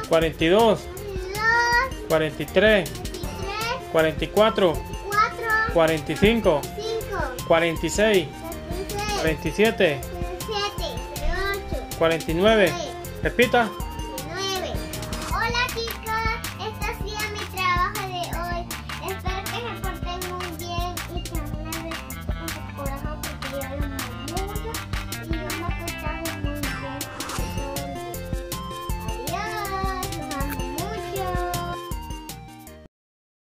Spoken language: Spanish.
42, 43, 44, 45, 46, 47, 49. Repita.